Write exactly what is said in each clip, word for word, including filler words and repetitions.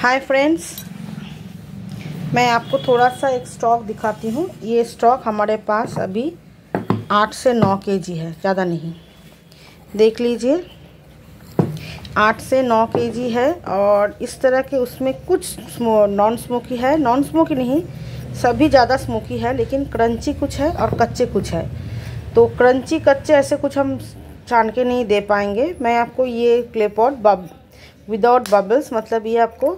Hi friends, मैं आपको थोड़ा सा एक स्टॉक दिखाती हूँ। ये स्टॉक हमारे पास अभी आठ से नौ केजी है, ज़्यादा नहीं। देख लीजिए, आठ से नौ केजी है। और इस तरह के उसमें कुछ नॉन स्मोकी है, नॉन स्मोकी नहीं, सभी ज़्यादा स्मोकी है, लेकिन क्रंची कुछ है और कच्चे कुछ है। तो क्रंची कच्चे ऐसे कुछ हम छान के नहीं दे पाएंगे। मैं आपको ये clay pot bub without bubbles, मतलब ये आपको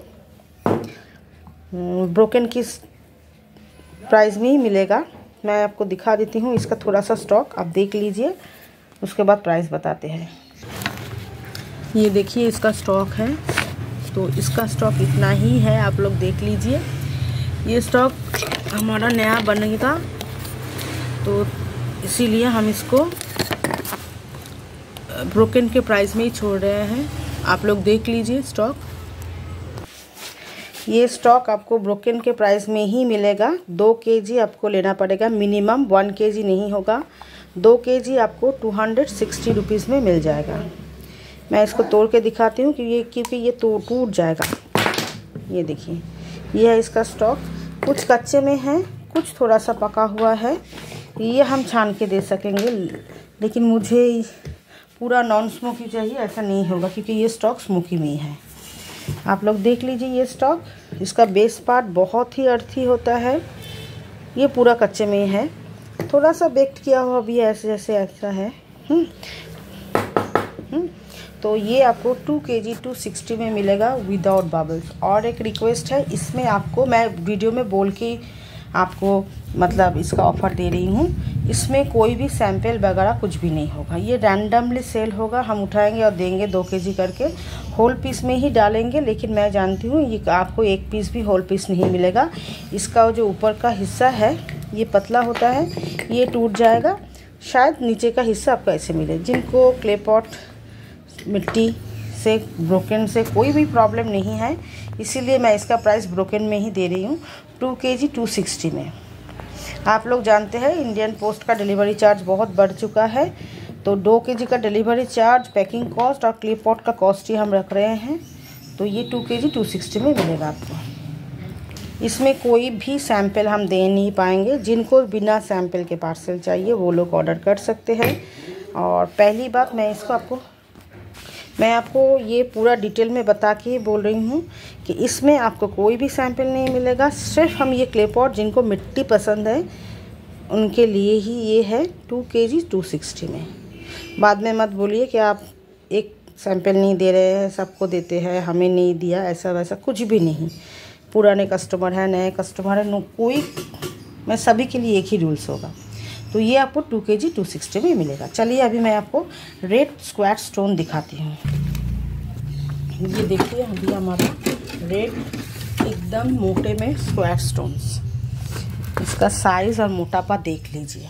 ब्रोकन की प्राइस में ही मिलेगा। मैं आपको दिखा देती हूँ इसका थोड़ा सा स्टॉक, आप देख लीजिए, उसके बाद प्राइस बताते हैं। ये देखिए इसका स्टॉक है, तो इसका स्टॉक इतना ही है, आप लोग देख लीजिए। ये स्टॉक हमारा नया बनेगा, तो इसीलिए हम इसको ब्रोकन के प्राइस में ही छोड़ रहे हैं। आप लोग देख लीजिए स्टॉक। ये स्टॉक आपको ब्रोकन के प्राइस में ही मिलेगा। दो केजी आपको लेना पड़ेगा, मिनिमम वन केजी नहीं होगा। दो केजी आपको टू हंड्रेड सिक्सटी रुपीज़ में मिल जाएगा। मैं इसको तोड़ के दिखाती हूँ कि ये क्योंकि ये तो टूट जाएगा। ये देखिए, ये है इसका स्टॉक। कुछ कच्चे में है, कुछ थोड़ा सा पका हुआ है। ये हम छान के दे सकेंगे, लेकिन मुझे पूरा नॉन स्मोकी चाहिए। ऐसा नहीं होगा क्योंकि ये स्टॉक स्मोकी में ही है। आप लोग देख लीजिए ये स्टॉक। इसका बेस पार्ट बहुत ही अर्थी होता है। ये पूरा कच्चे में है, थोड़ा सा बेक्ड किया हुआ भी ऐसे जैसे ऐसा है। हुँ? हुँ? तो ये आपको टू के जी टू सिक्सटी में मिलेगा विदाउट बबल्स। और एक रिक्वेस्ट है, इसमें आपको मैं वीडियो में बोल के आपको मतलब इसका ऑफ़र दे रही हूँ, इसमें कोई भी सैंपल वगैरह कुछ भी नहीं होगा। ये रैंडमली सेल होगा, हम उठाएंगे और देंगे दो केजी करके, होल पीस में ही डालेंगे। लेकिन मैं जानती हूँ ये आपको एक पीस भी होल पीस नहीं मिलेगा। इसका जो ऊपर का हिस्सा है ये पतला होता है, ये टूट जाएगा। शायद नीचे का हिस्सा आपको ऐसे मिले। जिनको क्ले पॉट मिट्टी से ब्रोकन से कोई भी प्रॉब्लम नहीं है, इसीलिए मैं इसका प्राइस ब्रोकन में ही दे रही हूँ, टू के जी टू सिक्सटी में। आप लोग जानते हैं इंडियन पोस्ट का डिलीवरी चार्ज बहुत बढ़ चुका है, तो दो केजी का डिलीवरी चार्ज, पैकिंग कॉस्ट और क्ले पॉट का कॉस्ट ही हम रख रहे हैं। तो ये टू के जी टू सिक्सटी में मिलेगा आपको। इसमें कोई भी सैंपल हम दे नहीं पाएंगे। जिनको बिना सैंपल के पार्सल चाहिए वो लोग ऑर्डर कर सकते हैं। और पहली बात, मैं इसको आपको मैं आपको ये पूरा डिटेल में बता के बोल रही हूँ कि इसमें आपको कोई भी सैंपल नहीं मिलेगा। सिर्फ हम ये क्ले पॉट, जिनको मिट्टी पसंद है उनके लिए ही ये है टू के जी टू सिक्सटी में। बाद में मत बोलिए कि आप एक सैंपल नहीं दे रहे हैं, सबको देते हैं, हमें नहीं दिया, ऐसा वैसा कुछ भी नहीं। पुराने कस्टमर है, नए कस्टमर है, नो कोई, मैं सभी के लिए एक ही रूल्स होगा। तो ये आपको टू के जी टू सिक्सटी में मिलेगा। चलिए अभी मैं आपको रेड स्क्वाट स्टोन दिखाती हूँ। ये देखिए, अभी हमारा रेड एकदम मोटे में स्क्वाट स्टोन्स। इसका साइज़ और मोटापा देख लीजिए।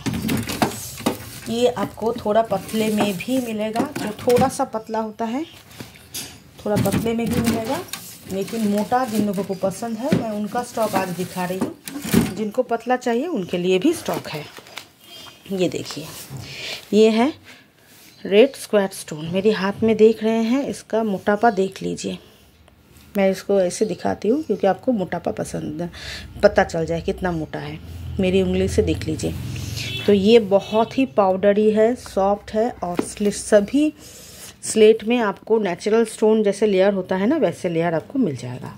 ये आपको थोड़ा पतले में भी मिलेगा, जो थोड़ा सा पतला होता है थोड़ा पतले में भी मिलेगा, लेकिन मोटा जिन लोगों को पसंद है, मैं उनका स्टॉक आज दिखा रही हूँ। जिनको पतला चाहिए उनके लिए भी स्टॉक है। ये देखिए, ये है रेड स्क्वाट स्टोन। मेरे हाथ में देख रहे हैं, इसका मोटापा देख लीजिए। मैं इसको ऐसे दिखाती हूँ क्योंकि आपको मोटापा पसंद पता चल जाए कितना मोटा है। मेरी उंगली से देख लीजिए। तो ये बहुत ही पाउडरी है, सॉफ्ट है, और सभी स्लेट में आपको नेचुरल स्टोन जैसे लेयर होता है ना, वैसे लेयर आपको मिल जाएगा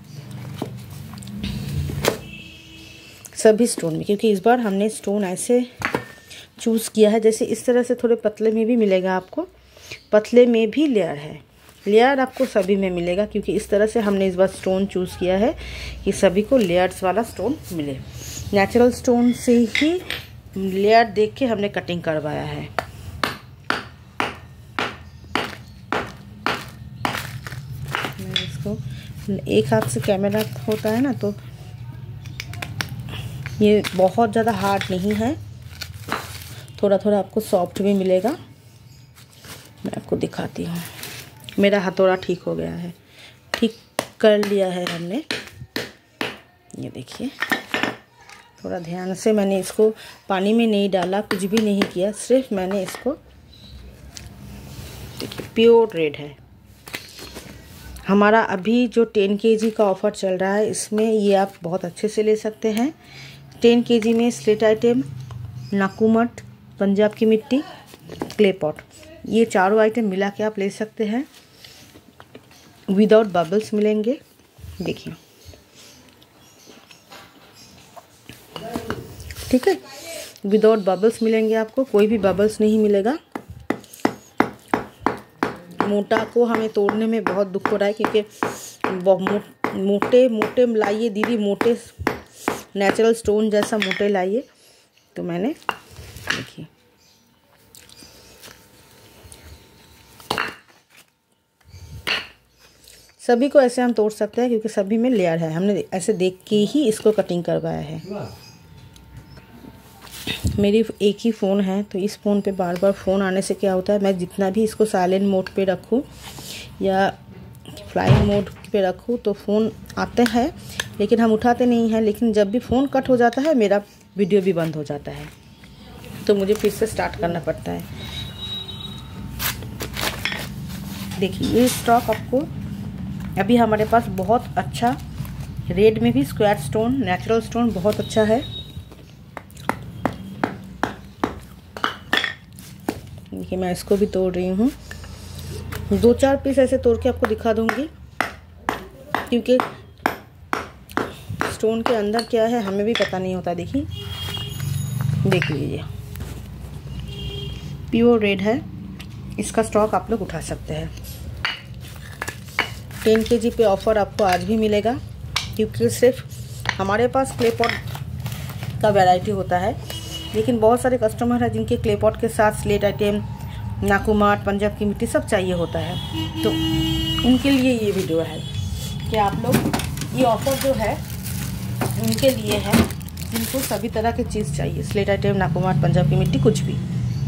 सभी स्टोन में। क्योंकि इस बार हमने स्टोन ऐसे चूज़ किया है, जैसे इस तरह से थोड़े पतले में भी मिलेगा आपको, पतले में भी लेयर है। लेयर आपको सभी में मिलेगा, क्योंकि इस तरह से हमने इस बार स्टोन चूज़ किया है कि सभी को लेयर्स वाला स्टोन मिले। नेचुरल स्टोन से ही लेयर देख के हमने कटिंग करवाया है। मैं इसको एक हाथ से, कैमरा होता है ना, तो ये बहुत ज़्यादा हार्ड नहीं है, थोड़ा थोड़ा आपको सॉफ्ट भी मिलेगा। मैं आपको दिखाती हूँ। मेरा हथौड़ा ठीक हो गया है, ठीक कर लिया है हमने। ये देखिए, थोड़ा ध्यान से मैंने इसको पानी में नहीं डाला, कुछ भी नहीं किया, सिर्फ मैंने इसको, देखिए प्योर रेड है, हमारा अभी जो टेन केजी का ऑफ़र चल रहा है, इसमें ये आप बहुत अच्छे से ले सकते हैं। टेन केजी में स्लेट आइटम, नाकूमट, पंजाब की मिट्टी, क्ले पॉट, ये चारों आइटम मिला के आप ले सकते हैं। विदाउट बबल्स मिलेंगे, देखिए, ठीक है, विदाउट बबल्स मिलेंगे आपको, कोई भी बबल्स नहीं मिलेगा। मोटा को हमें तोड़ने में बहुत दुख हो रहा है, क्योंकि मो, मोटे मोटे लाइए दीदी, मोटे नेचुरल स्टोन जैसा मोटे लाइए। तो मैंने देखिए सभी को ऐसे हम तोड़ सकते हैं, क्योंकि सभी में लेयर है। हमने ऐसे देख के ही इसको कटिंग करवाया है। मेरी एक ही फ़ोन है, तो इस फ़ोन पे बार बार फ़ोन आने से क्या होता है, मैं जितना भी इसको साइलेंट मोड पे रखूँ या फ्लाइंग मोड पे रखूँ तो फ़ोन आते हैं, लेकिन हम उठाते नहीं हैं। लेकिन जब भी फ़ोन कट हो जाता है, मेरा वीडियो भी बंद हो जाता है, तो मुझे फिर से स्टार्ट करना पड़ता है। देखिए, ये स्टॉक आपको अभी हमारे पास बहुत अच्छा, रेड में भी स्क्वायर स्टोन, नेचुरल स्टोन बहुत अच्छा है। देखिए, मैं इसको भी तोड़ रही हूँ। दो चार पीस ऐसे तोड़ के आपको दिखा दूंगी, क्योंकि स्टोन के अंदर क्या है हमें भी पता नहीं होता। देखिए, देख लीजिए, प्योर रेड है। इसका स्टॉक आप लोग उठा सकते हैं। टेन केजी पे ऑफ़र आपको आज भी मिलेगा, क्योंकि सिर्फ हमारे पास क्ले पॉट का वैरायटी होता है, लेकिन बहुत सारे कस्टमर हैं जिनके क्ले पॉट के साथ स्लेट आइटम, नाकूमाट, पंजाब की मिट्टी सब चाहिए होता है। तो उनके लिए ये वीडियो है कि आप लोग, ये ऑफ़र जो है उनके लिए है जिनको सभी तरह की चीज़ चाहिए, स्लेट आइटम, नाकूमाट, पंजाब की मिट्टी, कुछ भी।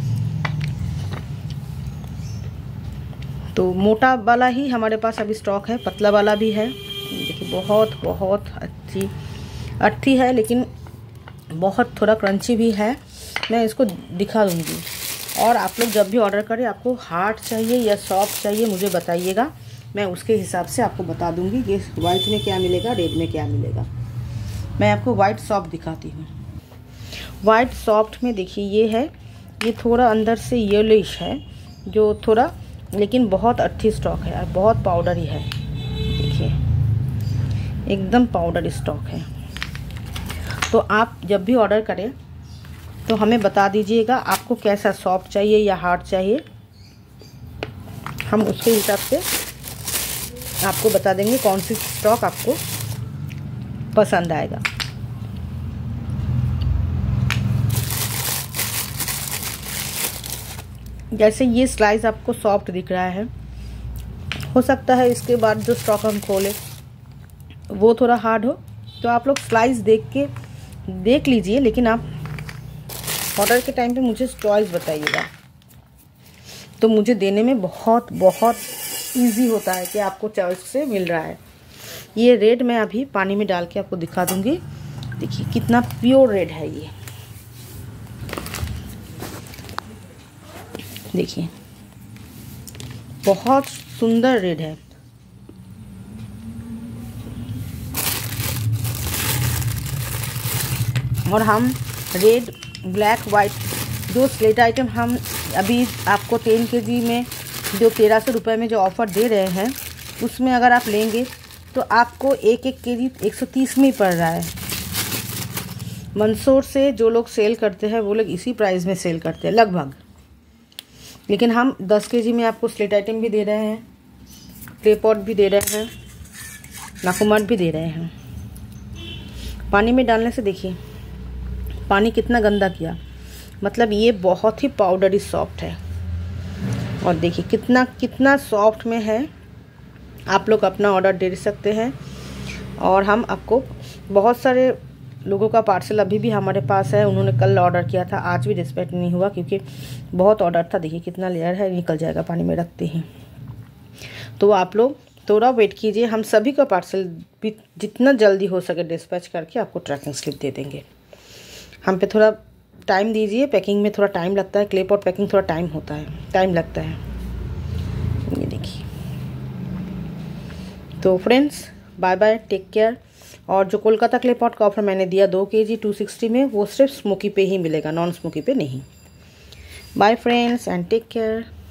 तो मोटा वाला ही हमारे पास अभी स्टॉक है, पतला वाला भी है। देखिए, बहुत बहुत अच्छी अच्छी है, लेकिन बहुत थोड़ा क्रंची भी है। मैं इसको दिखा दूँगी। और आप लोग जब भी ऑर्डर करें, आपको हार्ड चाहिए या सॉफ्ट चाहिए मुझे बताइएगा, मैं उसके हिसाब से आपको बता दूँगी कि वाइट में क्या मिलेगा, रेड में क्या मिलेगा। मैं आपको वाइट सॉफ्ट दिखाती हूँ। वाइट सॉफ्ट में देखिए, ये है, ये थोड़ा अंदर से येलोइश है, जो थोड़ा, लेकिन बहुत अच्छी स्टॉक है और बहुत पाउडरी है। देखिए, एकदम पाउडर स्टॉक है। तो आप जब भी ऑर्डर करें तो हमें बता दीजिएगा आपको कैसा सॉफ्ट चाहिए या हार्ड चाहिए। हम उसके हिसाब से आपको बता देंगे कौन सी स्टॉक आपको पसंद आएगा। जैसे ये स्लाइस आपको सॉफ्ट दिख रहा है, हो सकता है इसके बाद जो स्टॉक हम खोलें वो थोड़ा हार्ड हो, तो आप लोग स्लाइस देख के देख लीजिए। लेकिन आप ऑर्डर के टाइम पे मुझे चॉइस बताइएगा, तो मुझे देने में बहुत बहुत इजी होता है कि आपको चॉइस से मिल रहा है। ये रेड मैं अभी पानी में डाल के आपको दिखा दूंगी। देखिए, कितना प्योर रेड है ये। देखिए, बहुत सुंदर रेड है। और हम रेड, ब्लैक, वाइट जो स्लेट आइटम हम अभी आपको टेन केजी में जो तेरह सौ रुपये में जो ऑफ़र दे रहे हैं, उसमें अगर आप लेंगे तो आपको एक एक केजी एक सौ तीस में ही पड़ रहा है। मंदसौर से जो लोग सेल करते हैं वो लोग इसी प्राइस में सेल करते हैं लगभग। लेकिन हम दस केजी में आपको स्लेट आइटम भी दे रहे हैं, क्ले पॉट भी दे रहे हैं, नाकूमाट भी दे रहे हैं। पानी में डालने से देखिए पानी कितना गंदा किया, मतलब ये बहुत ही पाउडरी सॉफ्ट है। और देखिए कितना कितना सॉफ्ट में है। आप लोग अपना ऑर्डर दे सकते हैं। और हम आपको बहुत सारे लोगों का पार्सल अभी भी हमारे पास है, उन्होंने कल ऑर्डर किया था, आज भी डिस्पैच नहीं हुआ क्योंकि बहुत ऑर्डर था। देखिए कितना लेयर है, निकल जाएगा पानी में रखते ही। तो आप लोग थोड़ा वेट कीजिए, हम सभी का पार्सल भी जितना जल्दी हो सके डिस्पैच करके आपको ट्रैकिंग स्लिप दे देंगे। हम पे थोड़ा टाइम दीजिए, पैकिंग में थोड़ा टाइम लगता है, क्ले पॉट पैकिंग थोड़ा टाइम होता है, टाइम लगता है। ये देखिए तो friends bye bye, take care. और जो कोलकाता क्ले पॉट का ऑफर मैंने दिया दो के जी टू सिक्सटी में, वो सिर्फ स्मोकी पे ही मिलेगा, नॉन स्मोकी पे नहीं। Bye friends and take care.